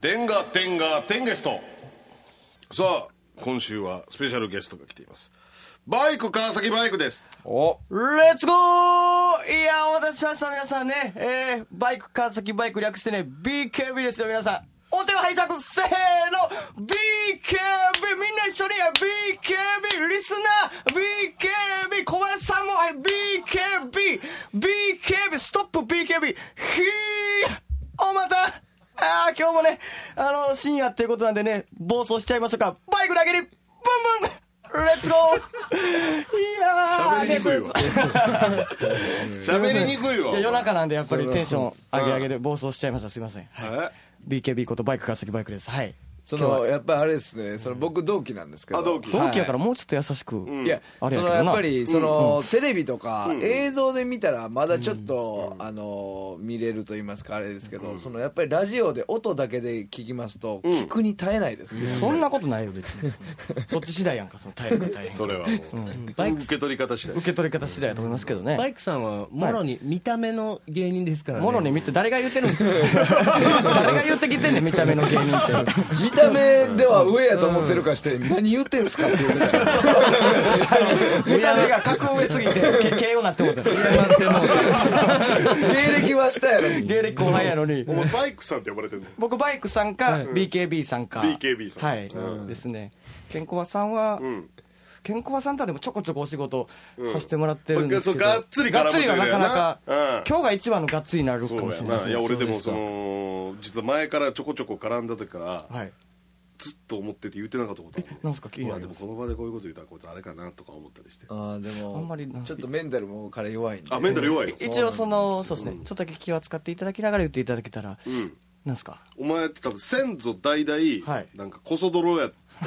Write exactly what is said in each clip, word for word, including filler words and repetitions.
天が天が天ゲスト。さあ今週はスペシャルゲストが来ています。バイク川崎バイクです。 おレッツゴー。いやお待たせしました皆さんね、えー、バイク川崎バイク略してね ビーケービー ですよ。皆さんお手を拝借せーの ビーケービー みんな一緒に ビーケービー リスナー ビーケービー 小林さんも ビーケービー ビーケービー ストップ ビーケービー ひーおまたあー今日もねあの深夜っていうことなんでね暴走しちゃいましょうか。バイクだけにブンブンレッツゴー。いやー喋りにくいわ喋りにくいわ。 いや夜中なんでやっぱりテンション上げ上げで暴走しちゃいました。すいません、はい、ビーケービー ことバイク川崎バイクです。はい。 そのやっぱりあれですね、その僕同期なんですけど、 あ同期同期やからもうちょっと優しく、 いやそのやっぱりそのテレビとか映像で見たらまだちょっとあの見れると言いますかあれですけど、そのやっぱりラジオで音だけで聞きますと聞くに耐えないですね。 そんなことないよ別にそっち次第やんか。その耐えるか大変それはもうバイク受け取り方次第受け取り方次第だと思いますけどね。 バイクさんはもろに見た目の芸人ですからね。 もろに見て誰が言ってるんですよ誰が言ってきてんねん見た目の芸人って見た目では上やと思ってるかして何言ってんすかって言ってたよ見た目が格上すぎて敬語なって思った芸歴は下やのに芸歴後輩やのにお前バイクさんって呼ばれてるの。 僕バイクさんか ビーケービー さんかビーケービー さんはい、うん、ですね。ケンコバさんは、うん、ケンコバさんとはでもちょこちょこお仕事させてもらってるんですけど、 うん、がっつり絡むというがっつりはなかなか、 うん、 今日が一番のがっつりになるかもしれないですね。 いや俺でもその実は前からちょこちょこ絡んだ時から、はい、ずっと思ってて言ってなかったこと。 なんすか気になります。 でもこの場でこういうこと言ったらこいつあれかなとか思ったりして。 あでもあんまりちょっとメンタルも彼弱いんで。 あメンタル弱いの。 一応そのそうですね、ちょっとだけ気を使っていただきながら言っていただけたら、うん、なんすかお前って多分先祖代々、はい、なんかこそ泥や家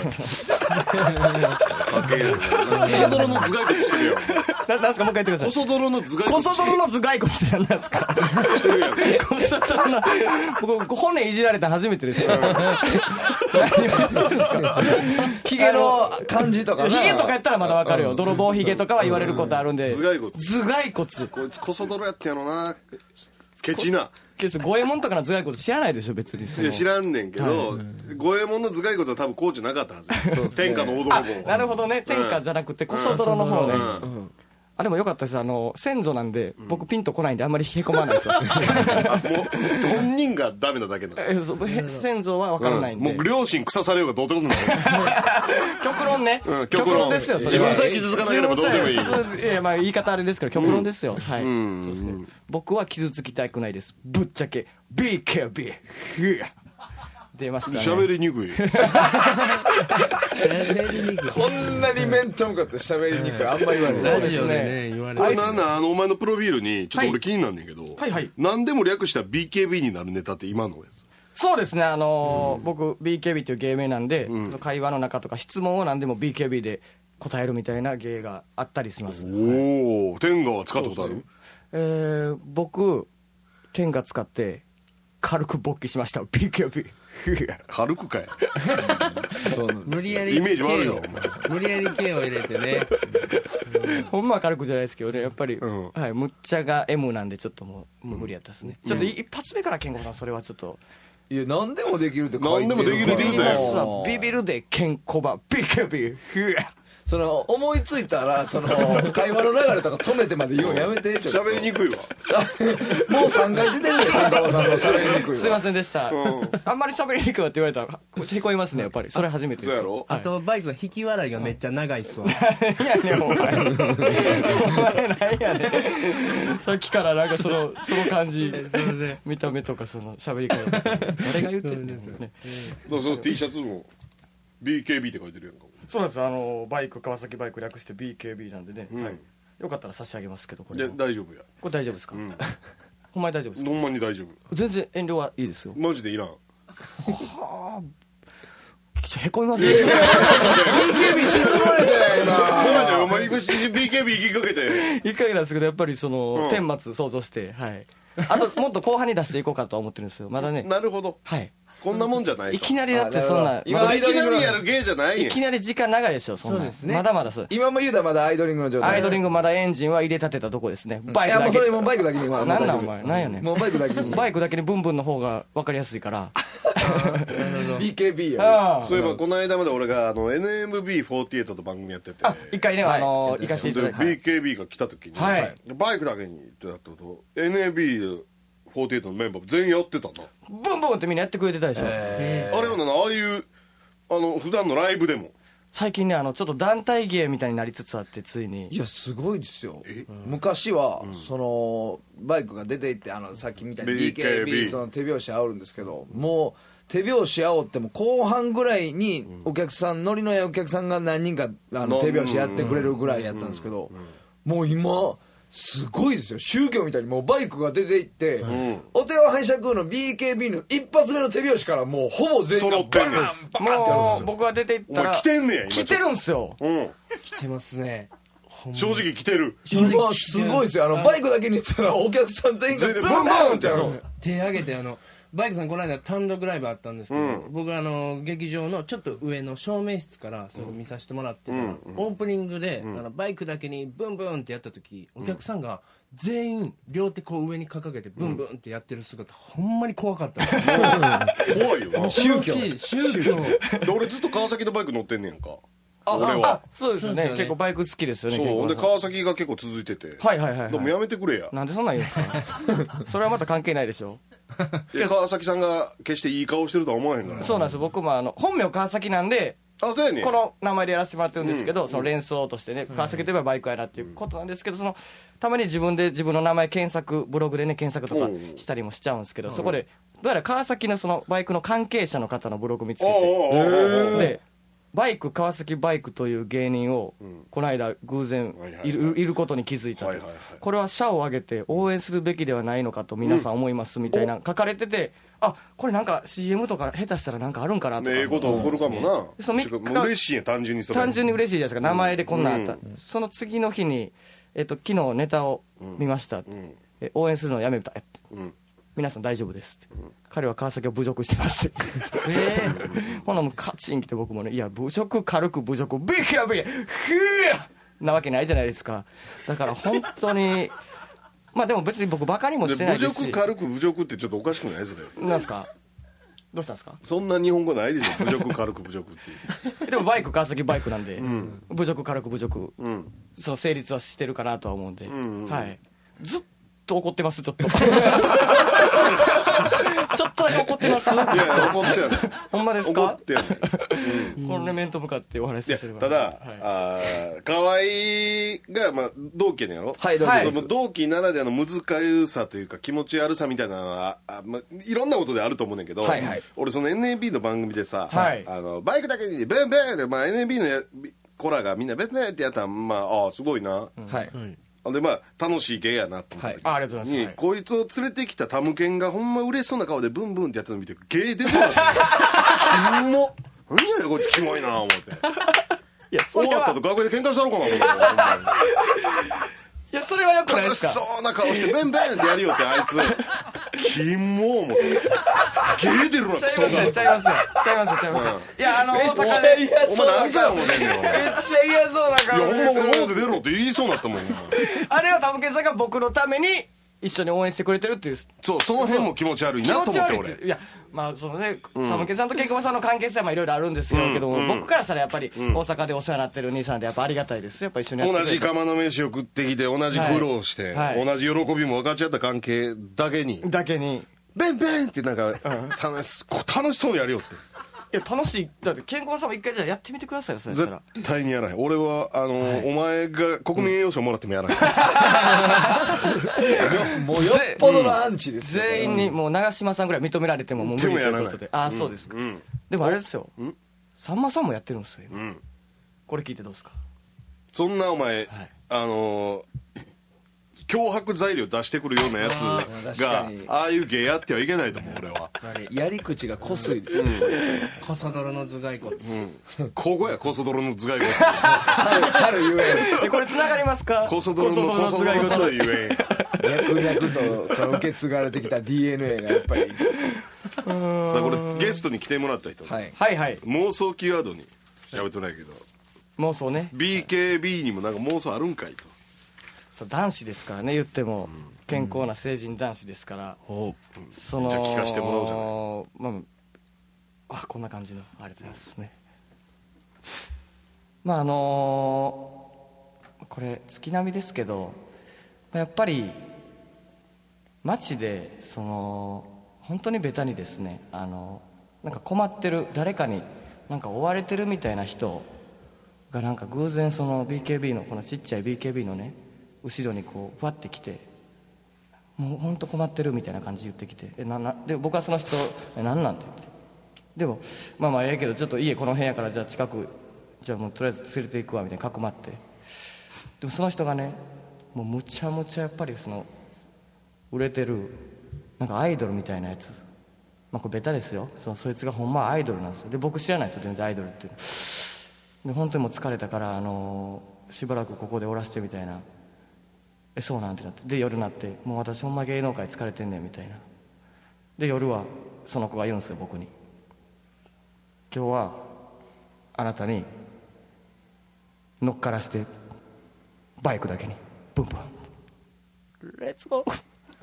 系やこそ泥の頭蓋骨してるやん。 ななんすかもう一回言ってください。 こそ泥の頭蓋骨こそ泥の頭蓋骨って何ですかしてるやん。 こそ泥の僕骨いじられた初めてですよ。何を言ってんですか。 ヒゲの感じとかヒゲとかやったらまだわかるよ。泥棒ヒゲとかは言われることあるんで。 頭蓋骨頭蓋骨こいつこそ泥やってやろなケチな五右衛門とかの頭蓋骨知らないでしょ別に。 いや知らんねんけど、五右衛門の頭蓋骨は多分高知なかったはず。天下の大泥棒。 なるほどね。天下じゃなくてこそ泥の方ね。あでもよかったです。あの先祖なんで僕ピンとこないんであんまりへこまないですよ。もう本人がダメなだけだ。 先祖は分からないんで、 もう両親腐されようがどうってことない。 極論ね、 極論ですよ。自分さえ傷つかなければどうでもいい。 いやまあ言い方あれですけど極論ですよ。はい。そうですね。僕は傷つきたくないです。ぶっちゃけ ビーケービー 出ましたね。 喋りにくい。 喋りにくい。 こんなに面と向かって喋りにくい。あんまり言われない。 ラジオでね言われない。 これなんなんあのお前のプロフィールにちょっと俺気になんねんけど、はいはい、何でも略した ビーケービー になるネタって今のやつ。 そうですね。あのーうん、僕 ビーケービー という芸名なんで、うん、会話の中とか質問を何でも ビーケービー で答えるみたいな芸があったりします。 おお、はい、天下は使ったことある？ えー、僕天下使って軽く勃起しました。 ビーケービー軽くかい。 そう無理やりイメージ悪いよ。 無理やり毛を入れてね。 ほんまは軽くじゃないですけどねやっぱり、うん、はい、むっちゃが エム なんでちょっともう無理やったですね、うん、ちょっと一発目からケンコバさんそれはちょっといや何でもできるって書いてる。 何でもできるって言うたよ。 ビビるでケンコバ ビーケービー。 その思いついたらその会話の流れとか止めてまで言うのやめて。 喋りにくいわ。 もうさんかい出てるね天川さんの喋りにくいわ。 すいませんでした、うん、あんまり喋りにくいわって言われたらへこみますねやっぱり。それ初めてです。 そうやろ。 あとバイクさん引き笑いがめっちゃ長いっすわ。 いやねお前お前なんやねさっきからなんかそのその感じ見た目とかその喋り方誰が言ってるんですよね。 だからその T シャツも ビーケービー って書いてるやんか。 そうです。あのバイク川崎バイク略して ビーケービー なんでね、うん、はい、よかったら差し上げますけど。これいや大丈夫や。 これ大丈夫ですか、うん、ほんまに大丈夫ですか。 ほんまに大丈夫。 全然遠慮はいいですよ。 マジでいらん。はあへこみますね。ビーケービー 沈まれてない今。 お前 ビーケービー 行きかけて行きかけたんですけどやっぱりその、うん、顛末想像して、はい、あともっと後半に出していこうかとは思ってるんですよまだね。 なるほど。 はい。 こんなもんじゃないといきなりだってそんな今まだいきなりやる芸じゃないんやいきなり時間長いでしょそんなそうですねまだまだそう今も言うたらまだアイドリングの状態。 アイドリングまだエンジンは入れたてたとこですねバイいやもうそクだけれもうバイクだけに今なんなんお前なんやねんもうバイクだけにバイクだけにブンブンの方が分かりやすいからビーケービー やあそういえばこの間まで俺があの エヌエムビーフォーティーエイト と番組やってて一回ねあの行かせていただいてで ビーケービー が来た時に、 はいバイクだけにってなったこと エヌエムビー フォーティーエイト のメンバー全員やってたな、 ブンブンってみんなやってくれてたでしょあれはなああいうあの普段のライブでも最近ねあのちょっと団体芸みたいになりつつあってついにいやすごいですよ昔は、そのバイクが出ていってあのさっきみたいに ビーケービービーケービーその手拍子煽るんですけどもう手拍子煽っても後半ぐらいにお客さんノリのいいお客さんが何人かあの手拍子やってくれるぐらいやったんですけどもう今すごいですよ宗教みたいにもうバイクが出ていって、お手を拝借の ビーケービー の一発目の手拍子からもうほぼ全員が揃ってんねんバーンバーンってやるんですもうよ。 僕が出ていったらお前来てんねや今来てるんすようん来てますね正直来てる今すごいですよあのバイクだけに言ったらお客さん全員が全員でブンブンってやるんですよ。 手挙げてあのバイクさんこの間単独ライブあったんですけど、 うん僕あの劇場のちょっと上の照明室からそれを見させてもらってたら、オープニングで、あのバイクだけにブンブンってやった時お客さんが全員両手こう上に掲げてブンブンってやってる姿、ほんまに怖かったです怖いよな宗教宗教で俺ずっと川崎のバイク乗ってんねやんかあ俺はあそうですよねそうですよね結構バイク好きですよねそうで結構川崎が結構続いててはいはいはいはいでもやめてくれやなんでそんなん言うんですかそれはまた関係ないでしょいや川崎さんが決していい顔してるとは思わへんからそうなんです僕もあの本名川崎なんであそうやねんこの名前でやらせてもらってるんですけど、その連想としてね川崎といえばバイクやなっていうことなんですけど、そのたまに自分で自分の名前検索ブログでね検索とかしたりもしちゃうんですけど、そこでどうやら川崎のそのバイクの関係者の方のブログ見つけおうおうおうおうてでバイク川崎バイクという芸人をこの間偶然はいはいはいいるいることに気づいたと、 はいはいはいこれは社を挙げて応援するべきではないのかと皆さん思いますみたいな書かれてて、あこれなんか シーエム とか下手したらなんかあるんかなとか、 ねええこと起こるかもなそのちょっともう嬉しいやん単純にそれ単純に嬉しいじゃないですか名前でこんなんあった、 うんその次の日に、えっと、昨日ネタを見ました、 んえ応援するのをやめた、 うん皆さん大丈夫ですって、彼は川崎を侮辱してますってえー、ほなもうカチン来て僕もねいや侮辱軽く侮辱ビキャビふーなわけないじゃないですか。だから本当にまあでも別に僕バカにもで侮してないですし辱軽く侮辱ってちょっとおかしくないそれなんすかどうしたんですかそんな日本語ないでしょ侮辱軽く侮辱っていうでもバイク川崎バイクなんで、侮辱軽く侮辱、 うんその成立はしてるかなとは思うんで、 んうんはいずっと怒ってますちょっとちょっとだけ怒ってますいやいや怒ってやねほんまです怒かってやねこの面と向かってお話いやしすればただ、 はいあー河合が、まあ、同期やねんやろはい同期ですその同期ならではの難しさというか気持ち悪さみたいなのはあ、まあ、いろんなことであると思うねんけど、 はいはい俺その エヌエービー の番組でさ、 はいあのバイクだけにベンベンって、まあ、エヌエービー のや子らがみんなベンベンってやったらまああすごいな、 はいでまあ楽しい芸やなって思った時あありがとうございますに、 はいこいつを連れてきたタムケンがほんま嬉しそうな顔でブンブンってやったの見て芸出そうだったキモ何やねんこいつキモいな思っていやそれは終わったと楽屋で喧嘩したろうかなと思ってほんまにいやそれはよくないで楽しすかそうな顔してベンベンってやりよってあいつキモ思って芸出るなクソちゃいますよちゃいますよちゃいますよちゃいますよいやあの大阪で嫌お前何回思ってんねんお前めっちゃ嫌そうな顔いやほんま俺表出ろって言いそうになったもんほんまあれはタムケンさんが僕のために一緒に応援してくれてるっていうそうその辺も気持ち悪いなと思って俺いやまあそのねタムケンさんとケンコバさんの関係性はいろいろあるんですよけども、僕からしたらやっぱり大阪でお世話になってる兄さんでやっぱありがたいですやっぱ一緒にやってく同じれて釜の飯を食ってきて同じ苦労して、 はいはい同じ喜びも分かち合った関係だけにだけにベンベンってなんか楽しこ楽しそうにやるよっていや楽しいだってケンコバさんも一回じゃあやってみてくださいよそれやったら絶対にやらない俺はあの、お前が国民栄誉賞もらってもやらない、 もうよっぽどのアンチですよ全員にもう長嶋さんぐらい認められてももう無理ということででもやらああそうですか、 んでもあれですよさんまさんもやってるんですよ今うん、 これ聞いてどうですかそんなお前、 はいあの脅迫材料出してくるようなやつー確がかにああいう芸やってはいけないと思う俺はやり口がこすいですよコソ泥の頭蓋骨、 ここやコソ泥の頭蓋骨たるゆええこれ繋がりますかコソ泥のコソ泥のたるゆえん脈々とその受け継がれてきた ディーエヌエー がやっぱりさあこれゲストに来てもらった人、 はいはいはい妄想キーワードに喋ってもらうけど、 妄想ねビーケービー にもなんか妄想あるんかいと。 そう男子ですからね言っても、健康な成人男子ですから、そのじゃあ聞かせてもらおうじゃない、まあ、あこんな感じのありがとうございますね。まああのーこれ月並みですけど、やっぱり街でその本当にベタにですね、あのなんか困ってる誰かになんか追われてるみたいな人がなんか偶然その ビーケービー のこのちっちゃい ビーケービー のね後ろにこうふわってきて、もう本当困ってるみたいな感じ言ってきて、えななで僕はその人えなんなんて言って、でもまあまあええけどちょっと家この辺やからじゃあ近くじゃあもうとりあえず連れて行くわみたいにかくまって、でもその人がねもうむちゃむちゃやっぱりその売れてるなんかアイドルみたいなやつ、まあこれベタですよ、そのそいつがほんまはアイドルなんですよ。で僕知らないですよ全然アイドルっていうで、本当にもう疲れたからあのーしばらくここでおらしてみたいな、えそうなんてなって、で夜になってもう私ほんま芸能界疲れてんねんみたいな、で夜はその子が言うんですよ僕に、今日はあなたに乗っからしてバイクだけにブンブンレッツゴー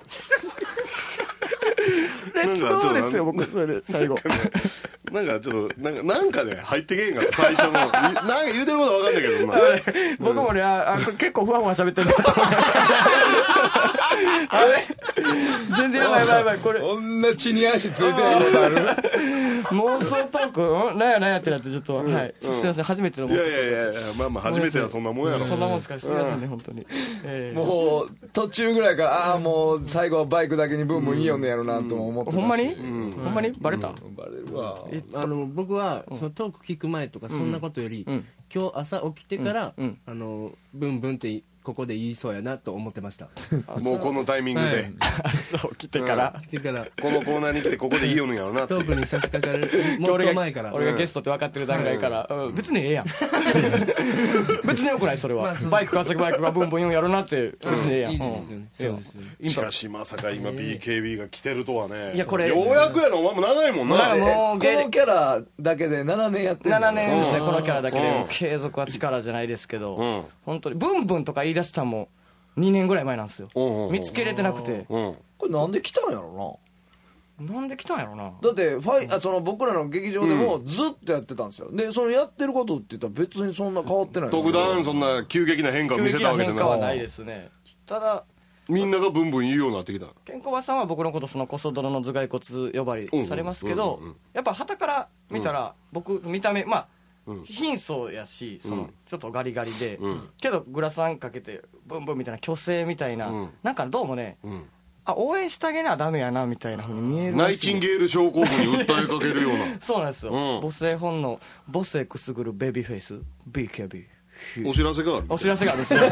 レッツゴーですよ僕それで最後なんかちょっとなんかなんかね入ってけへんかった最初のなんか言うてることは分かんないけどな僕もねああ結構ふわふわ喋ってるなと思ってあれ全然やばいやばいやばいこれこんな血に足ついてないことある妄想トークんなんやなんやってなってちょっと、うん、はい、すいません初めての妄想いやいやいやいやまあまあ初めてはそんなもんやろ。 そんなもんですからすみませんね、うん、本当に、えー、 もう途中ぐらいからああもう最後はバイクだけにブンブンいいよねやろなとも思ってたし、 ほんまに、うん、ほんまにバレた、 うん、バレるわ。 あの僕はそのトーク聞く前とかそんなことより、うん、今日朝起きてから、うん、あのブンブンってここで言いそうやなと思ってましたもうこのタイミングで、はい、 朝起きてから、 うん、来てからこのコーナーに来てここで言いよるんやろなってトークに差し掛かるもっと前から俺がゲストって分かってる段階から、うん、別にええやん別によくないそれは、まあ、バイク川崎バイクがブンブン言うんやろなって別にええやん、うん、いいですよね、 そうですよね。しかしまさか今 ビーケービー が来てるとはね。 いやこれようやくやろお前も長いもんな。 もうこのキャラだけでななねんやってるななねんですねこのキャラだけで継続は力じゃないですけど、うん、本当にブンブンとか言い出したんもにねんぐらい前なんですよ、うんうん、見つけれてなくて、 うん、これなんで来たんやろななんで来たんやろな。 だってファイあその僕らの劇場でもずっとやってたんですよ、でそのやってることって言ったら別にそんな変わってないですよ。 特段そんな急激な変化を見せたわけで急激な変化はないですね。ただみんながブンブン言うようになってきた。 ケンコバさんは僕のことそのコソ泥の頭蓋骨呼ばれされますけど、やっぱ旗から見たら、うん、僕見た目まあうん、貧相やしその、うん、ちょっとガリガリで、うん、けどグラサンかけてブンブンみたいな虚勢みたいな、うん、なんかどうもね、うん、あ応援してあげなダメやなみたいな風に見えるナイチンゲール症候群に訴えかけるようなそうなんですよ、うん、母性本能母性くすぐるベビーフェイス ビーケービーお知らせがあるお知らせがあるんですね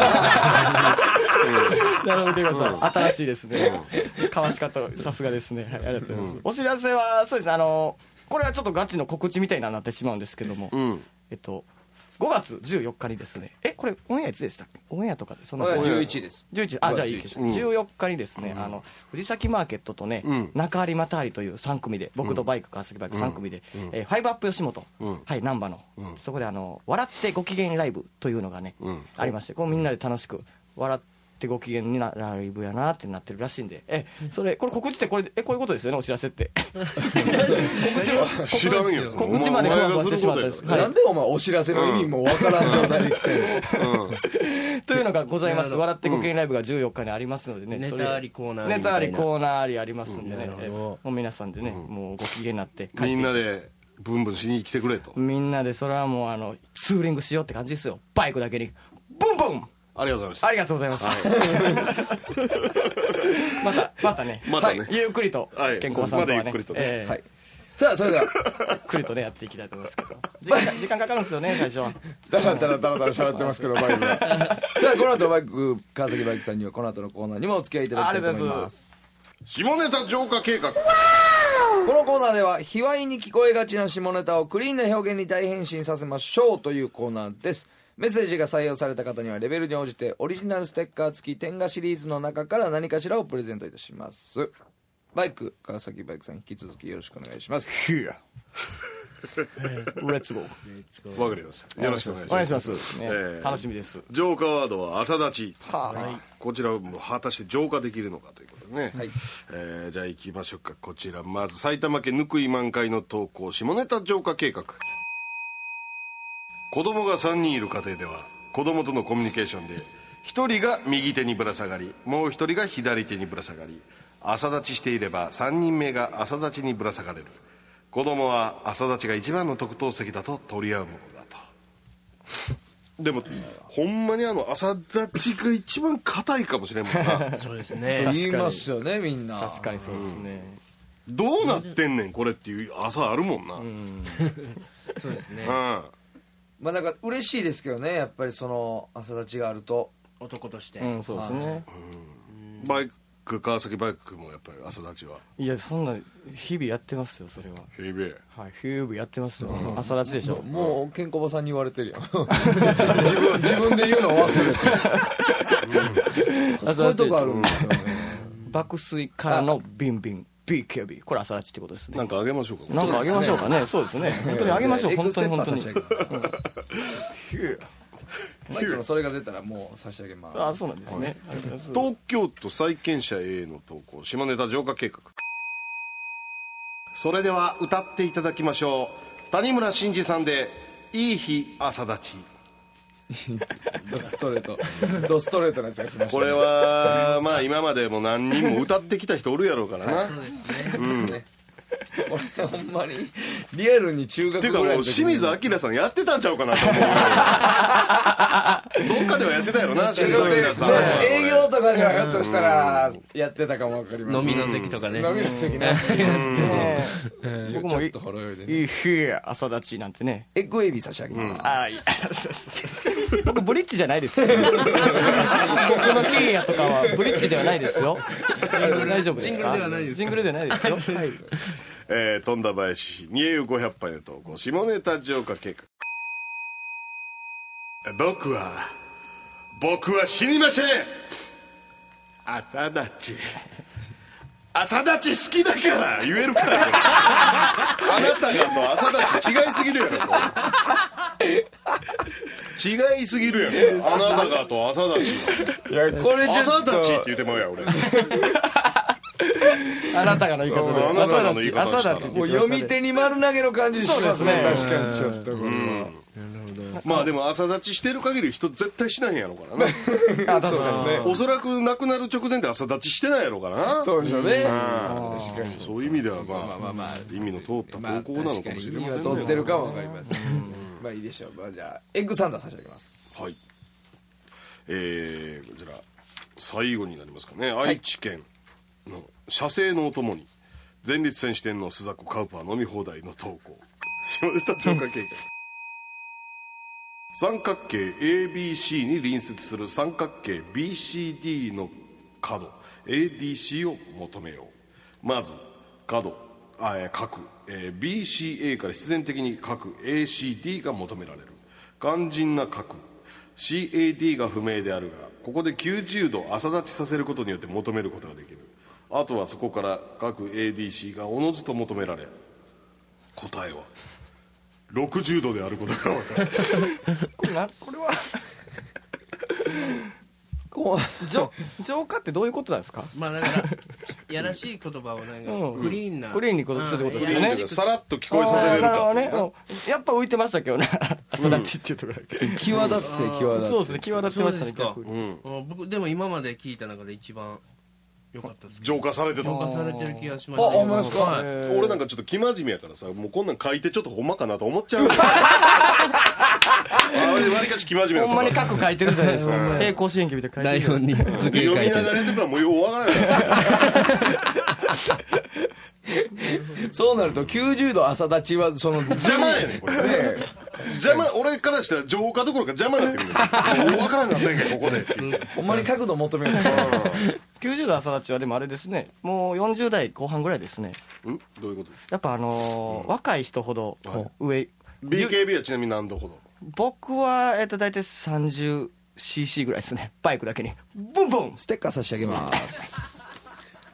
なるほど見てください、うん、新しいですね、うん、かわし方さすがですね、はい、ありがとうございます、うん、お知らせはそうですねあのこれはちょっとガチの告知みたいになってしまうんですけども、うん、えっとごがつじゅうよっかにですねえこれオンエアいつでしたっけオンエアとかでそんなじゅういちですじゅういちあじゃあいいです、うん、じゅうよっかにですね、うん、あの藤崎マーケットとね、うん、中有又有というさん組で僕とバイク川崎バイクさん組で、うんえー、ファイブアップ吉本、うん、はい難波の、うん、そこであの笑ってご機嫌ライブというのがね、うん、ありましてこうみんなで楽しく笑ってご機嫌になライブやなってなってるらしいんでえそれこれ告知ってこれえこういうことですよねお知らせって告知は知らんよ告知までふわふわしてしまったです、 はい、なんでお前お知らせの意味もわからん状態で来てるの、うん、 というのがございます笑ってご機嫌ライブがじゅうよっかにありますのでね、 ネタありコーナーありネタありコーナーありありますんでね、うん、えもう皆さんでね、うん、もうご機嫌になってみんなでブンブンしに来てくれとみんなでそれはもうあのツーリングしようって感じですよバイクだけにブンブンありがとうございますありがとうございます、はい、またまたねまたね、はい、 ゆっくりと健康さんとはね、 まだゆっくりとね、 えーはい、さあそれではゆっくりとねやっていきたいと思いますけど時間時間かかるんですよね最初はだらだらだらだら喋ってますけどバイクがさあこの後バイク川崎バイクさんにはこの後のコーナーにもお付き合いいただきたいと思います下ネタ浄化計画。このコーナーでは卑猥に聞こえがちな下ネタをクリーンな表現に大変身させましょうというコーナーです。メッセージが採用された方にはレベルに応じてオリジナルステッカー付き天下シリーズの中から何かしらをプレゼントいたします。 バイク川崎バイクさん引き続きよろしくお願いします。 レッツゴー。 わかりました。よろしくお願いします。 お願いしますね、 えー楽しみです。 浄化ワードは朝立ち、 はこちらを果たして浄化できるのかということでね、 はいえーじゃあ行きましょうか。こちらまず埼玉県ぬくい満開の投稿、下ネタ浄化計画。子供がさんにんいる家庭では子供とのコミュニケーションでひとりが右手にぶら下がり、もうひとりが左手にぶら下がり、朝立ちしていればさんにんめが朝立ちにぶら下がれる。子供は朝立ちが一番の特等席だと取り合うものだと。でもほんまにあの朝立ちが一番硬いかもしれんもんな。 そうですとね。 言いますよねみんな。 確かにそうですね、 どうなってんねんこれっていう朝あるもんな。うん、 そうですね。 まあなんか嬉しいですけどね、やっぱりその朝立ちがあると。 男として。 うん、そうですね、 バイク川崎バイクもやっぱり朝立ちは。 いやそんな日々やってますよそれは。 ヘイベー。 はい、日々やってますよ、朝立ちでしょ。 もうケンコバさんに言われてるやん。自分自分で言うの忘れて。 朝そういう立ちでしょとこあるんですよね。 爆睡からのビンビン ビーケービー、 これ朝立ちってことですね。 なんかあげましょうか。 なんかあげましょうかね。そうですね、本当にあげましょう。本当に本当に。 マイクのそれが出たらもう差し上げます。 あ、そうなんですね。ありがとうございます。 東京都債権者 A の投稿、下ネタ浄化計画。それでは歌っていただきましょう。谷村新司さんでいい日朝立ち。 ドストレートドストレートなやつが来ましたね。 これはまあ今までも何人も歌ってきた人おるやろうからな。 そうですね。 うんこれほんまにリアルに中学っていうかもうぐらいの時に清水明さんやってたんちゃうかなと思う。どっかではやってたやろな清水明さん。 そうです営業とかではひょっとしたらやってたかもわかります。 飲みの席とかね。 飲みの席ね。 ねえ僕もいちょっとほろ酔いでね。 いい日朝立ちなんてね。 エッグエビ差し上げます。 あいや僕ブリッジじゃないですよ。僕のキーヤとかはブリッジではないですよ。大丈夫ですか？ ジングルではないですか？ ジングルではないですよ。はい。 えー、富田林市煮え湯ごひゃっぱいの投稿、下ネタ浄化計画。僕は僕は死にません。朝立ち朝立ち好きだから言えるからあなたがと朝立ち違いすぎるやろこれ。違いすぎるやろあなたがと朝立ち。 いやこれちょっと朝立ちって言ってまうやん俺。 あなたがの言い方です。 あなたがの言い方したら朝立ちもう読み手に丸投げの感じしますね。 そう確かにちょっとこれは。 まあでも朝立ちしてる限り人絶対しないんやろからな。 あ、確かにね。 おそらく亡くなる直前で朝立ちしてないやろからな。 そうでしょうね。 確かにそういう意味ではまあまあまあまあ意味の通った投稿なのかもしれませんね。 取ってるかもわかります。まあいいでしょう。まあじゃあエッグサンダー差し上げます。 はい。えー、こちら最後になりますかね。愛知県の写生のお供に前立腺四天王須坂カウパー飲み放題の投稿。下ネタ浄化計画。三角形 エービーシー に隣接する三角形 ビーシーディー の角 エーディーシー を求めよう。まず角あ角、えー、ビーシーエー から必然的に角 エーシーディー が求められる。肝心な角 シーエーディー が不明であるが、ここできゅうじゅうど朝立ちさせることによって求めることができる。あとはそこから各 エーディーシー がおのずと求められ、答えはろくじゅうどであることが分かる。 これなこれはこ浄浄化ってどういうことなんですか？ まあだからやらしい言葉をなんかクリーンなクリーンにことするってことですよね。 さらっと聞こえさせれるかっていうな。 ね、やっぱ浮いてましたけどね。朝立ちっていうところだけ。 う際立って際立って。 そうですね、際立ってましたね。逆に。 うん僕でも今まで聞いた中で一番良かったです。 浄化されてた。 浄化されてる気がしました。 あ、ほんまですか？ はい俺なんかちょっと生真面目やからさ、もうこんなん書いてちょっとほんまかなと思っちゃう。あれ割りかし生真面目だほんまに書く書いてるじゃないですか。平行四辺形みたいな書いてる。 台本に図形読み書いてる。 ながらやってたらもうようわからない。 そうなるときゅうじゅうど朝立ちはその邪魔やねんこれ。 ね邪魔、俺からしたら浄化どころか邪魔になってくるんだよ。もうわからんなったんやここでって言って。 ほんまに角度求めるんですよ。 きゅうじゅうど朝立ちはでもあれですね。もうよんじゅう代後半ぐらいですね。 んどういうことですか？ やっぱあのー若い人ほど上。 ビーケービー はちなみに何度ほど？ 僕はえっと大体 さんじゅうシーシー ぐらいですね。バイクだけにブンブン。 ステッカー差し上げます。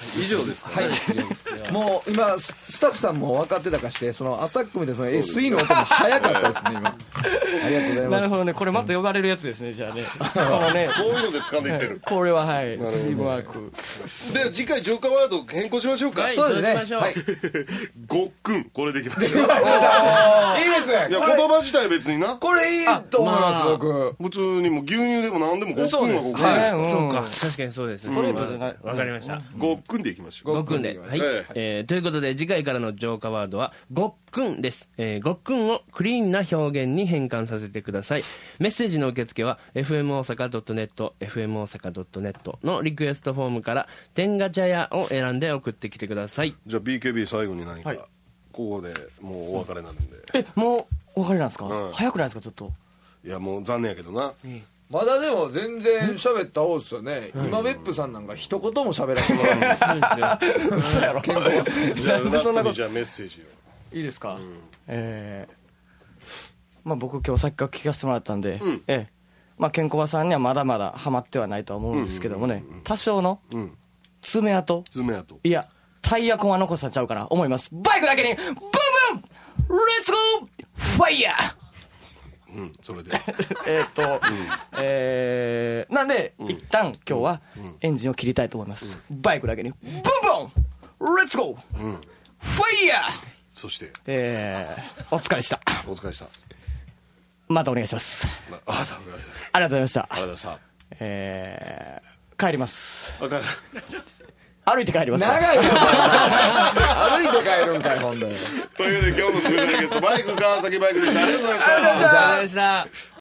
以上ですかね、 もう今ススタッフさんも分かってたかしてそのアタック見てその エスイー の音も早かったですね今ありがとうございます。 なるほどね、これまた呼ばれるやつですね、じゃあねこのねこういうので掴んでいってる、 これははいチームワークで次回ジョーカーワード変更しましょうか、 はいそうですねそうしましょうはいごっくん、これでいきましょう。いいいですねや言葉自体別にな、 これいいと思います、 あまあ僕普通にもう牛乳でも何でもごっくんはごっくんはいですか、 うんそうか確かにそうですね、 ストレートじゃないわかりました、 ごっくんでいきましょう。 ごっくんで、はい、 ええーということで次回からの浄化ワードはごっくんです、えーごっくんをクリーンな表現に変換させてください。メッセージの受付は エフエム 大阪 ドットネット エフエム 大阪 ドットネット のリクエストフォームから天ガ茶屋を選んで送ってきてください。 じゃあ ビーケービー 最後に何か、 はいここでもうお別れなんで、 えもうお別れなんですか、 うん早くないですかちょっといやもう残念やけどな、 まだでも全然喋った方ですよね、今別府さんなんか一言も喋らせてもらうそうですよ嘘やろ健康が好きじゃあなんでそんなことラストにじゃあメッセージを。 いいですか、えーまあ僕今日さっきから聞かせてもらったんで、 んええまあケンコバさんにはまだまだハマってはないとは思うんですけどもね、多少のうん爪痕、 爪痕いやタイヤ痕は残さちゃうかな思います。バイクだけにブンブンレッツゴーファイヤーうんそれでえーっと、えーなんで、一旦今日はエンジンを切りたいと思います、バイクだけにブンブンレッツゴー、ファイヤーそしてえー、お疲れでした。 お疲れでした。 またお願いします。 なあ、ダメだ。 ありがとうございましたあ。りがとうございまえー、帰ります。 した。わかる。 歩いて帰ります。 長いな歩いて帰るんかいほんでというわけで今日のスペシャルゲストバイク川崎バイクでした。ありがとうございました。 ありがとうございました。